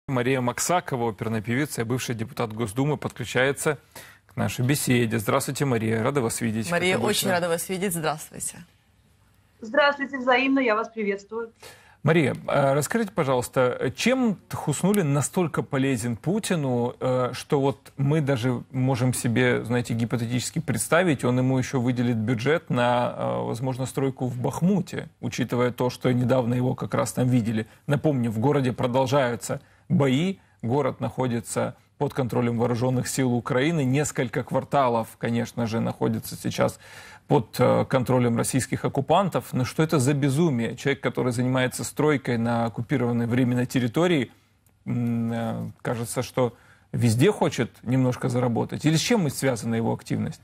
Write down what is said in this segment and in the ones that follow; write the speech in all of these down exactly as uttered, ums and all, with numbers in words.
Мария Максакова, оперная певица и бывший депутат Госдумы, подключается к нашей беседе. Здравствуйте, Мария. Рада вас видеть. Мария, очень рада вас видеть. Здравствуйте. Здравствуйте, взаимно. Я вас приветствую. Мария, расскажите, пожалуйста, чем Хуснуллин настолько полезен Путину, что вот мы даже можем себе, знаете, гипотетически представить, он ему еще выделит бюджет на, возможно, стройку в Бахмуте, учитывая то, что недавно его как раз там видели. Напомню, в городе продолжаются бои, город находится под контролем вооруженных сил Украины, несколько кварталов, конечно же, находится сейчас под контролем российских оккупантов. Но что это за безумие? Человек, который занимается стройкой на оккупированной временной территории, кажется, что везде хочет немножко заработать. Или с чем связана его активность?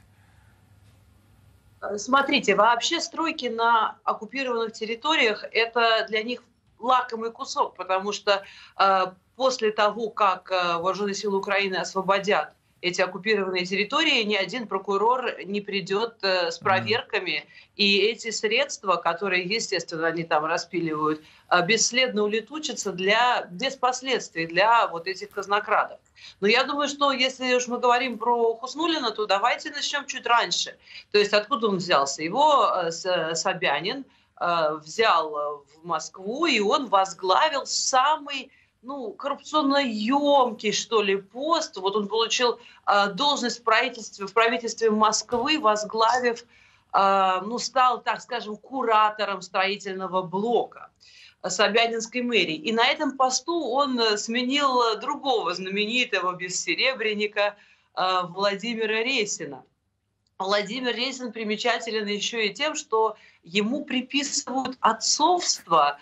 Смотрите, вообще стройки на оккупированных территориях – это для них лакомый кусок, потому что э, после того, как э, вооруженные силы Украины освободят эти оккупированные территории, ни один прокурор не придет э, с проверками, и эти средства, которые, естественно, они там распиливают, э, бесследно улетучатся для, без последствий для вот этих казнокрадов. Но я думаю, что если уж мы говорим про Хуснуллина, то давайте начнем чуть раньше. То есть откуда он взялся? Его э, Собянин э, взял в Москву, и он возглавил самый ну, коррупционно емкий, что ли, пост. Вот он получил э, должность в правительстве, в правительстве Москвы, возглавив, э, ну, стал, так скажем, куратором строительного блока Собянинской мэрии. И на этом посту он сменил другого знаменитого бессеребренника э, Владимира Ресина. Владимир Ресин примечателен еще и тем, что ему приписывают отцовство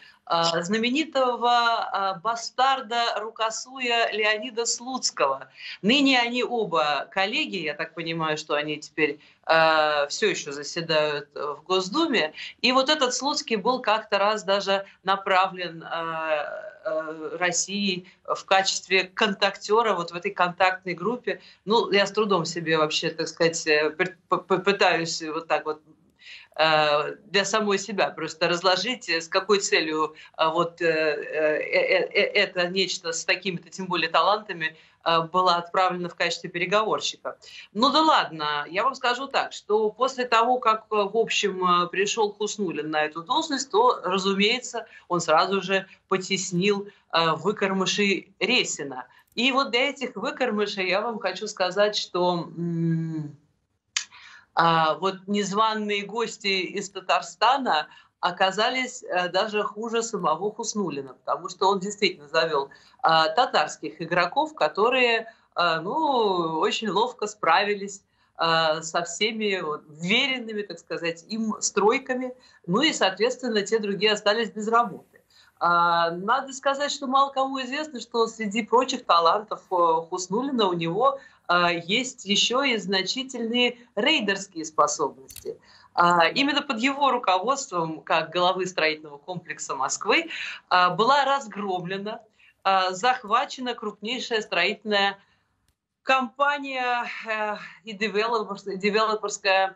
знаменитого бастарда рукосуя Леонида Слуцкого. Ныне они оба коллеги, я так понимаю, что они теперь э, все еще заседают в Госдуме. И вот этот Слуцкий был как-то раз даже направлен э, э, Россией в качестве контактера вот в этой контактной группе. Ну, я с трудом себе вообще, так сказать, пытаюсь вот так вот для самой себя просто разложить, с какой целью вот это нечто с такими-то, тем более, талантами было отправлено в качестве переговорщика. Ну да ладно, я вам скажу так, что после того, как, в общем, пришел Хуснуллин на эту должность, то, разумеется, он сразу же потеснил выкормышей Ресина. И вот для этих выкормышей я вам хочу сказать, что... А вот незваные гости из Татарстана оказались даже хуже самого Хуснуллина, потому что он действительно завел а, татарских игроков, которые а, ну, очень ловко справились а, со всеми вот, веренными, так сказать, им стройками. Ну и, соответственно, те другие остались без работы. А, надо сказать, что мало кому известно, что среди прочих талантов Хуснуллина у него есть еще и значительные рейдерские способности. Именно под его руководством, как главы строительного комплекса Москвы, была разгромлена, захвачена крупнейшая строительная компания и девелоперская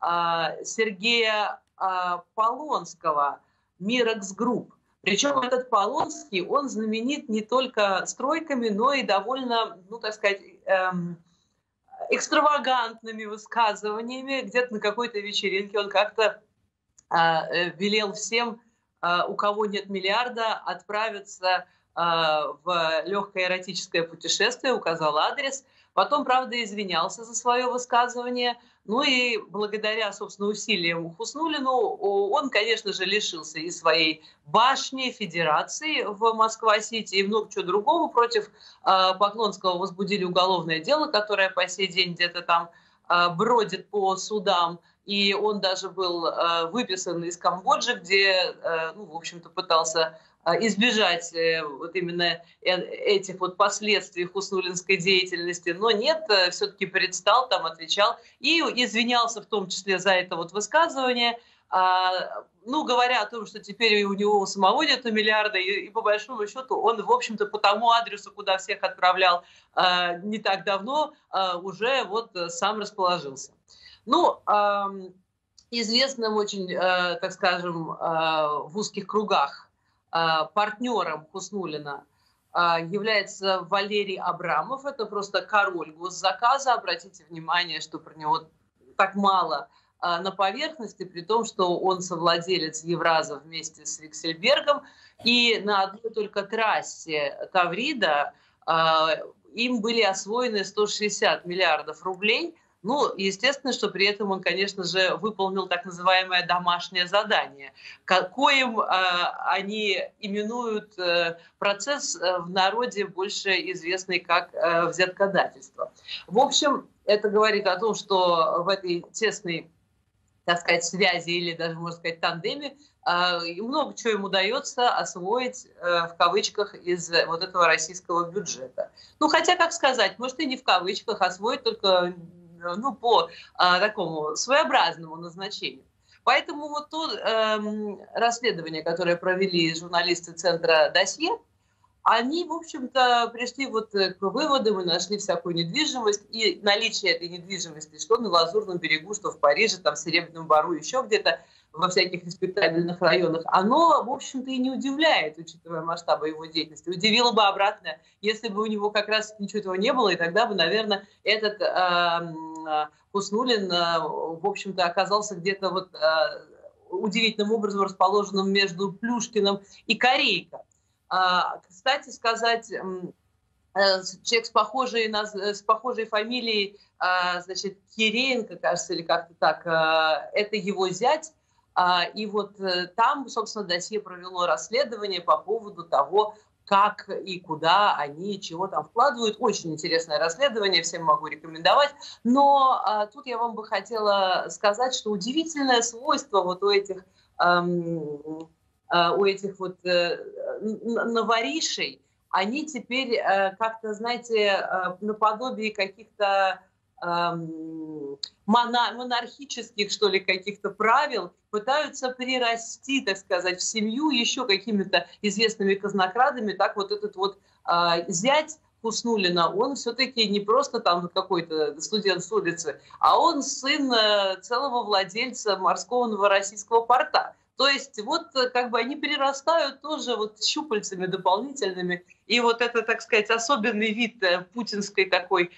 Сергея Полонского, Мирекс Групп. Причем этот Полонский, он знаменит не только стройками, но и довольно, ну, так сказать, эм, экстравагантными высказываниями. Где-то на какой-то вечеринке он как-то э, велел всем, э, у кого нет миллиарда, отправиться э, в легкое эротическое путешествие, указал адрес. Потом, правда, извинялся за свое высказывание. Ну и благодаря, собственно, усилиям Хуснуллину он, конечно же, лишился и своей башни, федерации в Москва-Сити, и много чего другого. Против э, Поклонского возбудили уголовное дело, которое по сей день где-то там э, бродит по судам. И он даже был э, выписан из Камбоджи, где, э, ну, в общем-то, пытался избежать вот именно этих вот последствий хуснуллинской деятельности, но нет, все-таки предстал, там отвечал и извинялся в том числе за это вот высказывание, ну, говоря о том, что теперь у него у самого нет миллиарда, и, и по большому счету он, в общем-то, по тому адресу, куда всех отправлял не так давно, уже вот сам расположился. Ну, известным очень, так скажем, в узких кругах партнером Хуснуллина является Валерий Абрамов. Это просто король госзаказа. Обратите внимание, что про него так мало на поверхности, при том, что он совладелец Евраза вместе с Виксельбергом. И на одной только трассе Таврида им были освоены сто шестьдесят миллиардов рублей. Ну, естественно, что при этом он, конечно же, выполнил так называемое домашнее задание, коим э, они именуют э, процесс э, в народе, больше известный как э, взяткодательство. В общем, это говорит о том, что в этой тесной, так сказать, связи или даже, можно сказать, тандеме э, много чего им удается освоить, э, в кавычках, из вот этого российского бюджета. Ну, хотя, как сказать, может, и не в кавычках, освоить только... ну, по а, такому своеобразному назначению. Поэтому вот то э, расследование, которое провели журналисты Центра «Досье», они, в общем-то, пришли вот к выводам и нашли всякую недвижимость. И наличие этой недвижимости, что на Лазурном берегу, что в Париже, там, в Серебряном Бару, еще где-то, во всяких респектабельных районах, оно, в общем-то, и не удивляет, учитывая масштабы его деятельности. Удивило бы обратно, если бы у него как раз ничего этого не было, и тогда бы, наверное, этот э, Хуснуллин, э, в общем-то, оказался где-то вот э, удивительным образом расположенным между Плюшкиным и Корейко. Э, кстати сказать... человек с похожей, с похожей фамилией, значит, Кириенко, кажется, или как-то так, это его зять. И вот там, собственно, досье провело расследование по поводу того, как и куда они, чего там вкладывают. Очень интересное расследование, всем могу рекомендовать. Но а, тут я вам бы хотела сказать, что удивительное свойство вот у этих, эм, э, у этих вот э, новоришей, они теперь э, как-то, знаете, э, наподобие каких-то э, монархических, что ли, каких-то правил пытаются прирасти, так сказать, в семью еще какими-то известными казнокрадами. Так вот этот вот э, зять Хуснуллина, он все-таки не просто там какой-то студент с улицы, а он сын э, целого владельца морского новороссийского порта. То есть вот как бы они перерастают тоже вот щупальцами дополнительными. И вот это, так сказать, особенный вид путинской такой,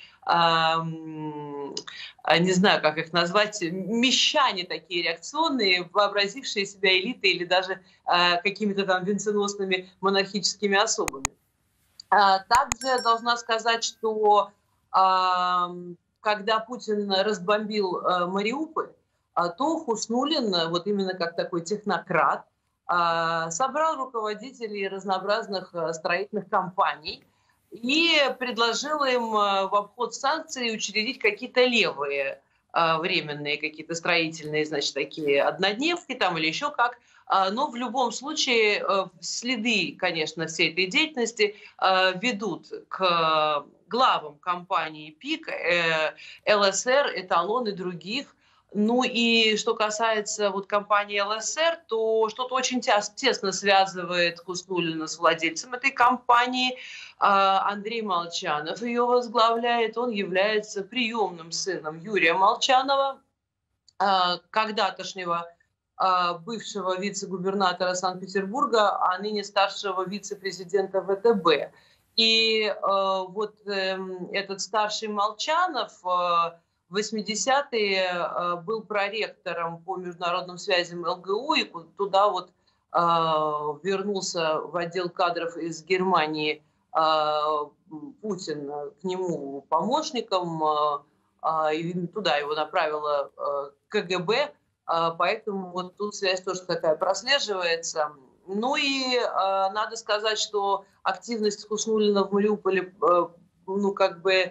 эм, не знаю, как их назвать, мещане такие реакционные, вообразившие себя элитой или даже э, какими-то там венценосными монархическими особами. А также должна сказать, что э, когда Путин разбомбил э, Мариуполь, то Хуснуллин, вот именно как такой технократ, собрал руководителей разнообразных строительных компаний и предложил им в обход санкций учредить какие-то левые временные, какие-то строительные, значит, такие однодневки там или еще как. Но в любом случае следы, конечно, всей этой деятельности ведут к главам компании ПИК, ЛСР, Эталон и других. Ну и что касается вот компании ЛСР, то что-то очень тесно связывает Хуснуллина с владельцем этой компании. Андрей Молчанов ее возглавляет. Он является приемным сыном Юрия Молчанова, когда-тошнего бывшего вице-губернатора Санкт-Петербурга, а ныне старшего вице-президента ВТБ. И вот этот старший Молчанов... В восьмидесятые был проректором по международным связям ЛГУ, и туда вот э, вернулся в отдел кадров из Германии э, Путин к нему помощником, э, и туда его направила э, КГБ, э, поэтому вот тут связь тоже такая прослеживается. Ну и э, надо сказать, что активность Хуснуллина в Мариуполе, э, ну как бы,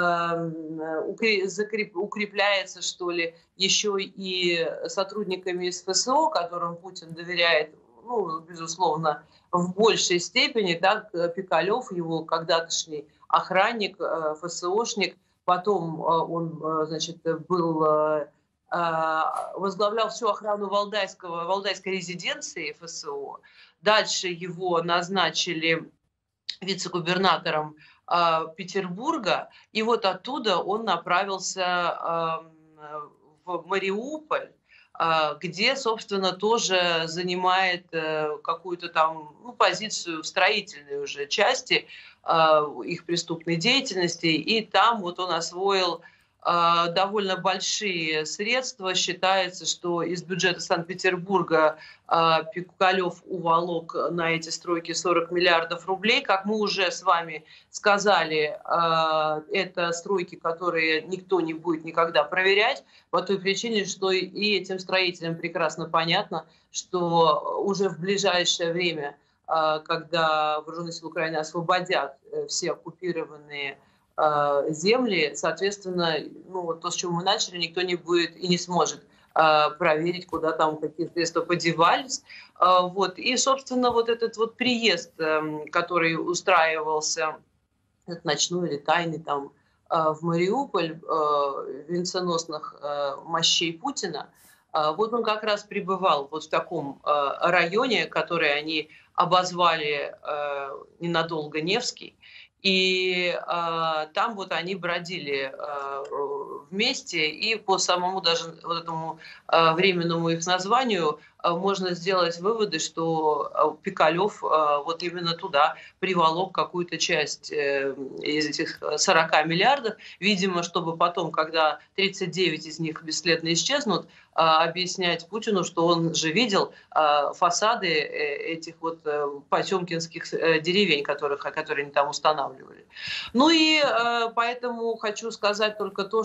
укрепляется, что ли, еще и сотрудниками из ФСО, которым Путин доверяет, ну, безусловно, в большей степени. Так, Пикалев, его когда-тошний охранник, ФСОшник, потом он, значит, был, возглавлял всю охрану Валдайского, Валдайской резиденции ФСО. Дальше его назначили вице-губернатором Петербурга, и вот оттуда он направился в Мариуполь, где, собственно, тоже занимает какую-то там ну, позицию в строительной уже части их преступной деятельности. И там вот он освоил довольно большие средства. Считается, что из бюджета Санкт-Петербурга Пикалев уволок на эти стройки сорок миллиардов рублей. Как мы уже с вами сказали, это стройки, которые никто не будет никогда проверять, по той причине, что и этим строителям прекрасно понятно, что уже в ближайшее время, когда вооруженные силы Украины освободят все оккупированные земли, соответственно, ну, то, с чего мы начали, никто не будет и не сможет э, проверить, куда там какие средства подевались. Э, вот. И, собственно, вот этот вот приезд, э, который устраивался, этот ночной или тайный там э, в Мариуполь, э, венценосных э, мощей Путина, э, вот он как раз пребывал вот в таком э, районе, который они обозвали э, ненадолго Невский. И э, там вот они бродили э, вместе, и по самому даже вот этому э, временному их названию э, можно сделать выводы, что э, Пикалев э, вот именно туда приволок какую-то часть э, из этих сорока миллиардов, видимо, чтобы потом, когда тридцать девять из них бесследно исчезнут, э, объяснять Путину, что он же видел э, фасады этих вот э, потемкинских э, деревень, которых, которые они там устанавливали. Ну и э, поэтому хочу сказать только то,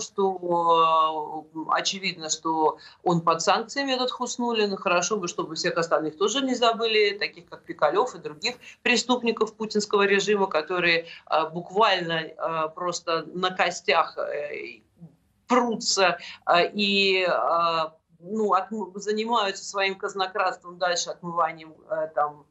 что э, очевидно, что он под санкциями, этот Хуснуллин. Хорошо бы, чтобы всех остальных тоже не забыли, таких как Пикалев и других преступников путинского режима, которые э, буквально э, просто на костях э, прутся э, и э, ну, от, занимаются своим казнократством дальше, отмыванием э, там,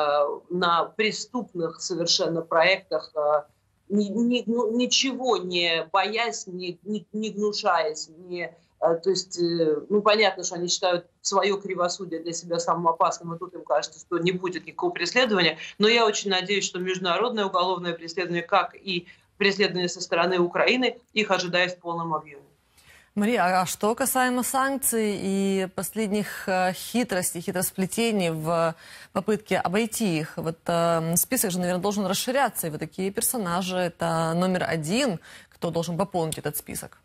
на преступных совершенно проектах, ни, ни, ну, ничего не боясь, не, не, не гнушаясь, не, то есть, ну, понятно, что они считают свое кривосудие для себя самым опасным, и тут им кажется, что не будет никакого преследования, но я очень надеюсь, что международное уголовное преследование, как и преследование со стороны Украины, их ожидает в полном объеме. Мария, а что касаемо санкций и последних хитростей, хитросплетений в попытке обойти их, вот э, список же, наверное, должен расширяться, и вот такие персонажи, это номер один, кто должен пополнить этот список.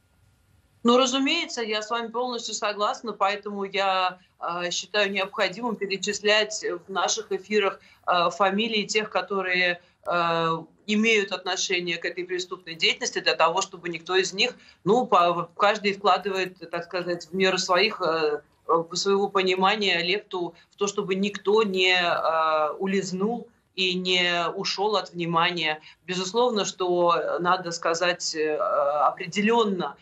Ну, разумеется, я с вами полностью согласна, поэтому я э, считаю необходимым перечислять в наших эфирах э, фамилии тех, которые э, имеют отношение к этой преступной деятельности, для того, чтобы никто из них, ну, по, каждый вкладывает, так сказать, в меру своих, э, своего понимания лепту в то, чтобы никто не э, улизнул и не ушел от внимания. Безусловно, что надо сказать э, определенно,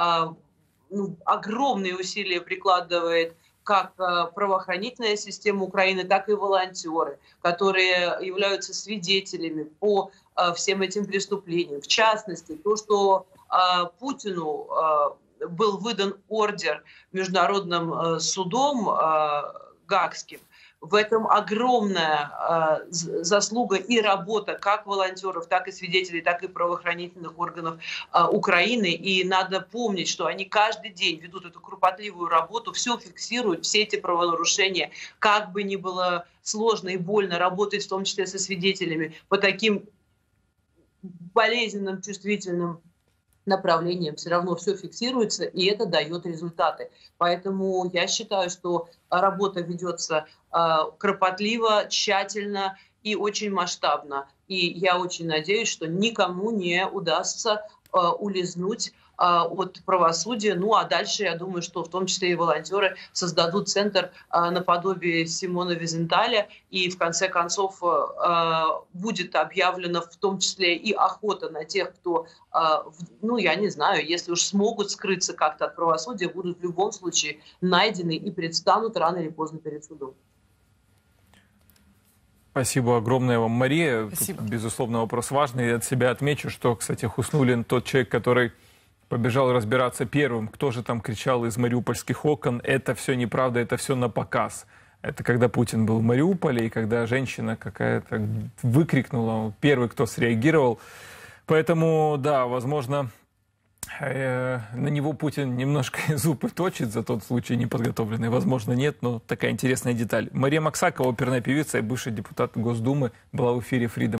ну, огромные усилия прикладывает как правоохранительная система Украины, так и волонтеры, которые являются свидетелями по всем этим преступлениям. В частности, то, что Путину был выдан ордер международным судом гаагским, в этом огромная э, заслуга и работа как волонтеров, так и свидетелей, так и правоохранительных органов э, Украины. И надо помнить, что они каждый день ведут эту кропотливую работу, все фиксируют, все эти правонарушения. Как бы ни было сложно и больно работать, в том числе со свидетелями, по таким болезненным, чувствительным направлением, все равно все фиксируется, и это дает результаты. Поэтому я считаю, что работа ведется э, кропотливо, тщательно и очень масштабно. И я очень надеюсь, что никому не удастся э, улизнуть э, от правосудия. Ну а дальше, я думаю, что в том числе и волонтеры создадут центр э, наподобие Симона Визенталя, и в конце концов э, будет объявлена в том числе и охота на тех, кто, э, ну я не знаю, если уж смогут скрыться как-то от правосудия, будут в любом случае найдены и предстанут рано или поздно перед судом. Спасибо огромное вам, Мария. Спасибо. Тут, безусловно, вопрос важный. Я от себя отмечу, что, кстати, Хуснуллин тот человек, который побежал разбираться первым, кто же там кричал из мариупольских окон. Это все неправда, это все на показ. Это когда Путин был в Мариуполе, и когда женщина какая-то выкрикнула, первый, кто среагировал. Поэтому, да, возможно, э, на него Путин немножко зубы точит за тот случай неподготовленный. Возможно, нет, но такая интересная деталь. Мария Максакова, оперная певица и бывший депутат Госдумы, была в эфире Freedom.